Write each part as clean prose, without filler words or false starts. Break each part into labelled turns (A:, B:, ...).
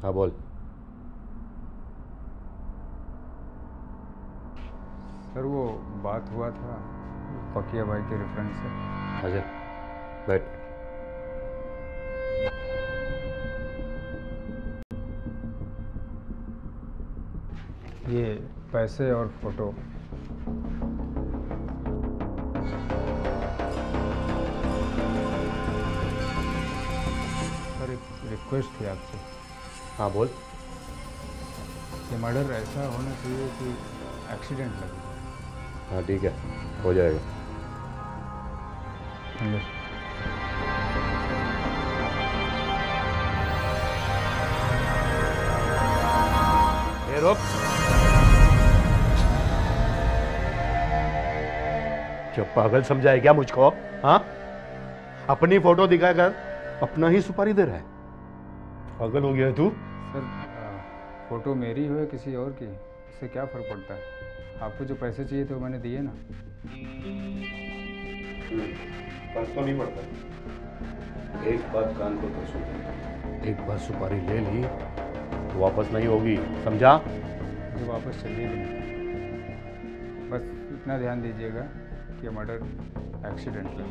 A: हाँ बोल।
B: सर वो बात हुआ था पकिया भाई के रेफरेंस से।
A: अच्छा बैठ।
B: ये पैसे और फोटो। सर एक रिक्वेस्ट थी आपसे।
A: हाँ बोल।
B: ये मर्डर ऐसा होना चाहिए कि एक्सीडेंट लगे।
A: हाँ ठीक है, हो जाएगा।
B: अंदर।
A: ए रुक। क्या पागल समझा है क्या मुझको? हाँ, अपनी फोटो दिखाकर अपना ही सुपारी दे रहा है। पागल हो गया है तू?
B: सर फोटो मेरी हो या किसी और की, इससे क्या फ़र्क पड़ता है? आपको जो पैसे चाहिए थे वो मैंने दिए ना।
A: फर्क तो नहीं पड़ता। एक बात कान को तो सुन, एक बार सुपारी ले ली तो वापस नहीं होगी, समझा?
B: मुझे वापस चाहिए भी नहीं। बस इतना ध्यान दीजिएगा कि मर्डर एक्सीडेंट है।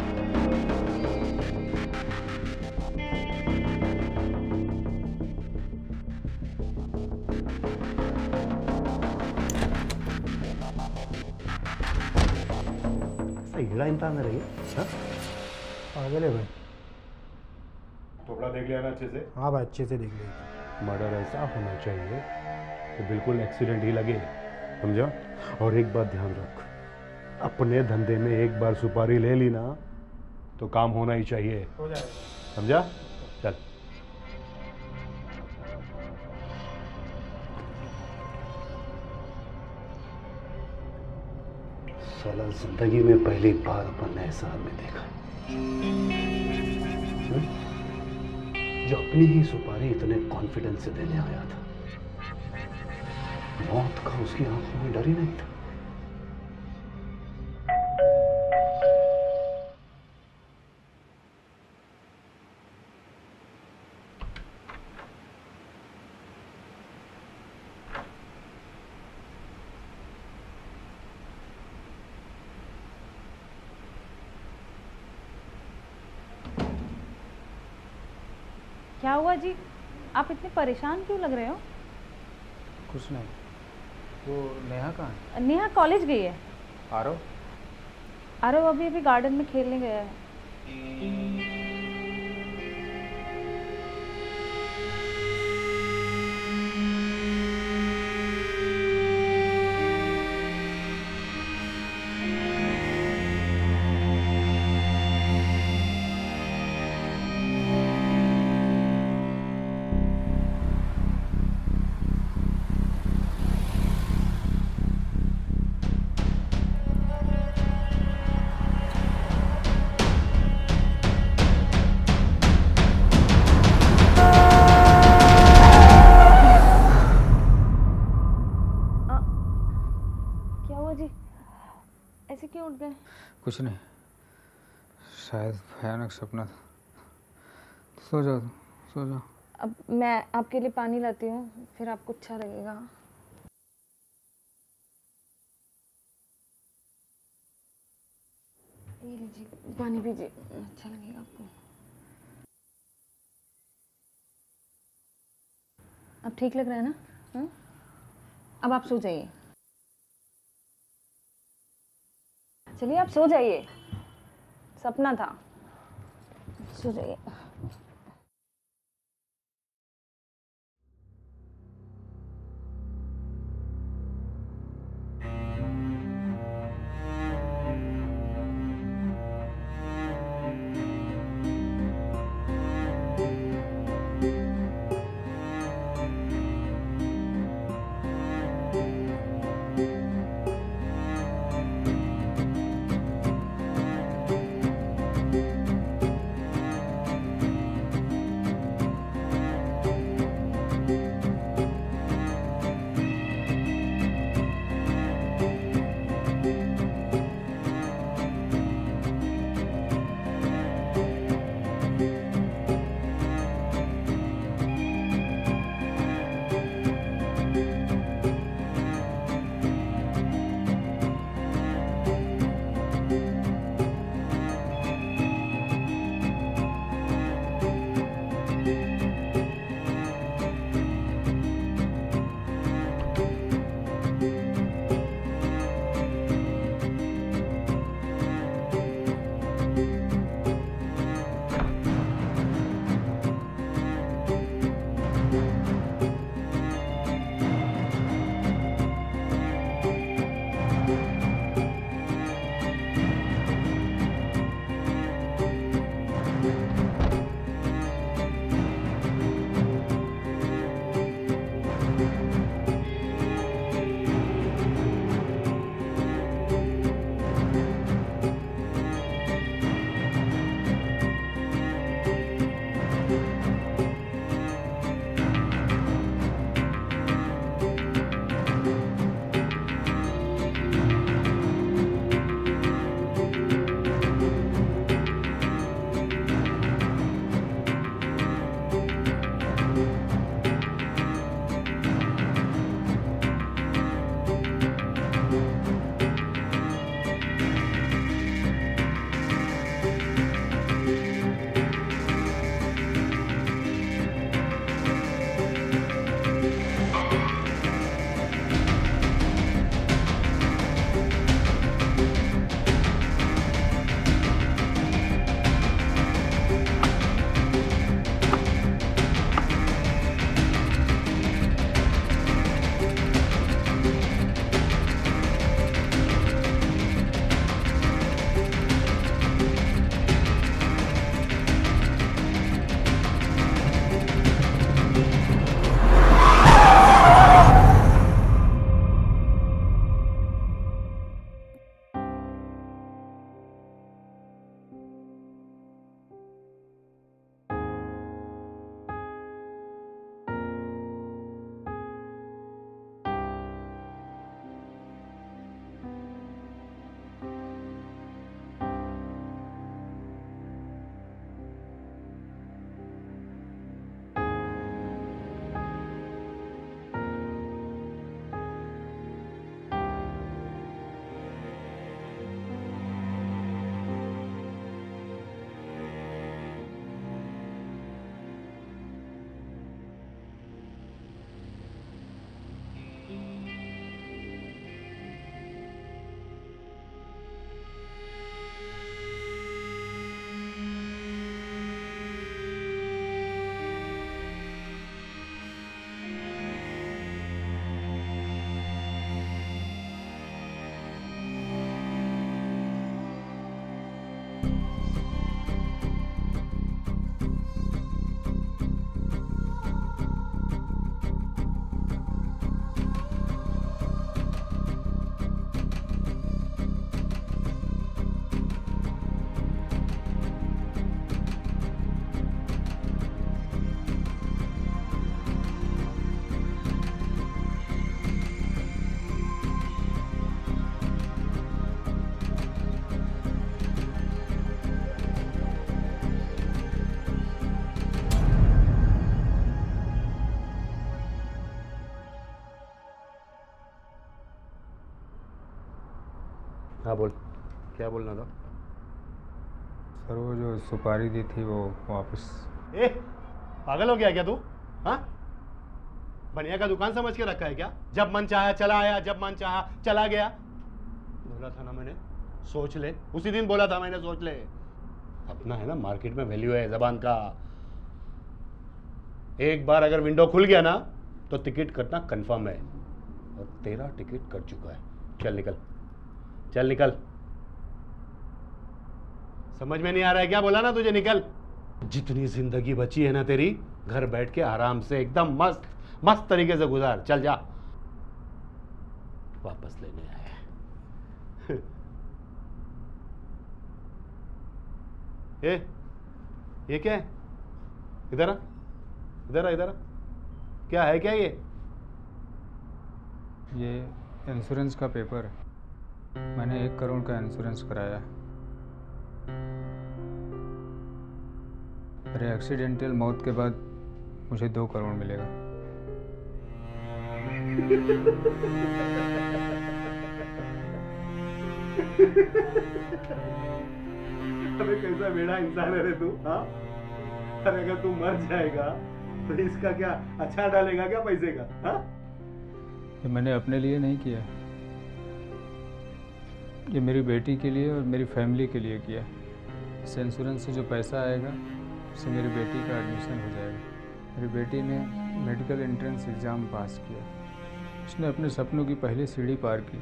A: हीरा इंसान में रही।
C: पागल है भाई।
A: टुकड़ा देख लिया ना अच्छे से?
C: हाँ भाई अच्छे से देख लिया।
A: मर्डर ऐसा होना चाहिए कि बिल्कुल एक्सीडेंट ही लगे, समझा? और एक बात ध्यान रख, अपने धंधे में एक बार सुपारी ले ली ना तो काम होना ही चाहिए,
C: हो जाएगा।
A: समझा? चल। साला जिंदगी में पहली बार अपन ने ऐसा आदमी देखा जो अपनी ही सुपारी इतने कॉन्फिडेंस से देने आया था। मौत का उसकी आंखों में डर ही नहीं था।
D: क्या हुआ जी? आप इतने परेशान क्यों लग रहे हो?
B: कुछ नहीं। वो नेहा कहाँ है?
D: नेहा कॉलेज गई है।
B: आरव?
D: आरव अभी अभी गार्डन में खेलने गया है। ऐसे क्यों उठ गए?
B: कुछ नहीं, शायद भयानक सपना था। सो जाओ, सो जाओ।
D: अब मैं आपके लिए पानी लाती हूँ, फिर आपको अच्छा लगेगा। ये लीजिए पानी पीजिए, अच्छा लगेगा आपको। अब ठीक लग रहा है ना? अब आप सो जाइए। चलिए आप सो जाइए, सपना था, सो जाइए।
A: हाँ बोल, क्या बोलना था?
B: सर वो जो सुपारी दी थी वो वापस।
A: ए, पागल हो गया क्या तू? हाँ, बनिया का दुकान समझ के रखा है क्या? जब मन चाहा चला आया, जब मन चाहा चला गया। बोला था ना मैंने, सोच ले। उसी दिन बोला था मैंने, सोच ले। अपना है ना मार्केट में वैल्यू है जबान का। एक बार अगर विंडो खुल गया ना तो टिकट कटना कंफर्म है, और तेरा टिकट कट चुका है। चल निकल, चल निकल। समझ में नहीं आ रहा है क्या? बोला ना तुझे, निकल। जितनी जिंदगी बची है ना तेरी, घर बैठ के आराम से एकदम मस्त मस्त तरीके से गुजार। चल जा, वापस लेने आया है। ये क्या है? इधर आ, इधर आ, इधर आ। क्या है, क्या ये
B: इंश्योरेंस का पेपर है। मैंने 1 करोड़ का इंश्योरेंस कराया। मेरे एक्सीडेंटल मौत के बाद मुझे 2 करोड़ मिलेगा।
A: अबे कैसा बेड़ा इंसान है रे तू, हाँ? अरे अगर तू मर जाएगा तो इसका क्या अच्छा डालेगा क्या पैसे का? हाँ?
B: ये मैंने अपने लिए नहीं किया, ये मेरी बेटी के लिए और मेरी फैमिली के लिए किया। इस इंश्योरेंस से जो पैसा आएगा उससे मेरी बेटी का एडमिशन हो जाएगा। मेरी बेटी ने मेडिकल एंट्रेंस एग्ज़ाम पास किया, उसने अपने सपनों की पहली सीढ़ी पार की,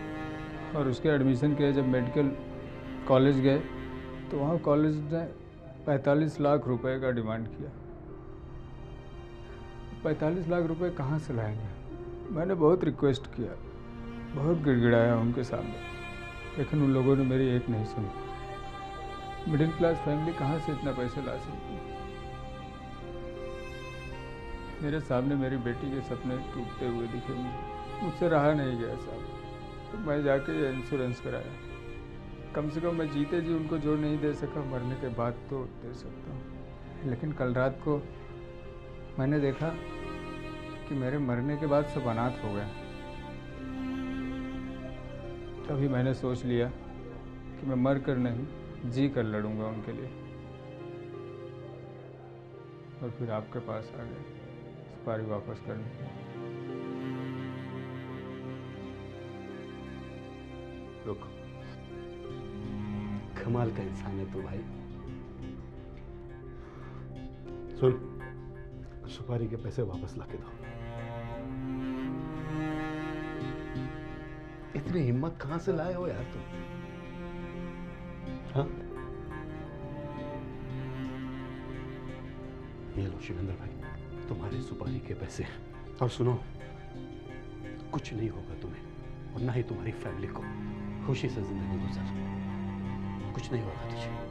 B: और उसके एडमिशन के जब मेडिकल कॉलेज गए तो वहाँ कॉलेज ने 45 लाख रुपए का डिमांड किया। 45 लाख रुपए कहाँ से लाएंगे? मैंने बहुत रिक्वेस्ट किया, बहुत गिड़गिड़ाया उनके सामने, लेकिन उन लोगों ने मेरी एक नहीं सुनी। मिडिल क्लास फैमिली कहाँ से इतना पैसे ला सकती है? मेरे सामने मेरी बेटी के सपने टूटते हुए दिखे मुझसे रहा नहीं गया साहब, तो मैं जाके ये इंश्योरेंस कराया। कम से कम मैं जीते जी उनको जो नहीं दे सका, मरने के बाद तो दे सकता हूँ। लेकिन कल रात को मैंने देखा कि मेरे मरने के बाद सब अनाथ हो गए। तभी मैंने सोच लिया कि मैं मर कर नहीं, जी कर लड़ूंगा उनके लिए। और फिर आपके पास आ गए सुपारी वापस करने।
A: रुक, कमाल का इंसान है तू भाई। सुन, सुपारी के पैसे वापस लाके दो। इतनी हिम्मत कहां से लाए हो यार तुम? हाँ, ये लो शिवेंद्र भाई, तुम्हारे सुपारी के पैसे। और सुनो, कुछ नहीं होगा तुम्हें और ना ही तुम्हारी फैमिली को। खुशी से जिंदगी गुजार, कुछ नहीं होगा तुझे।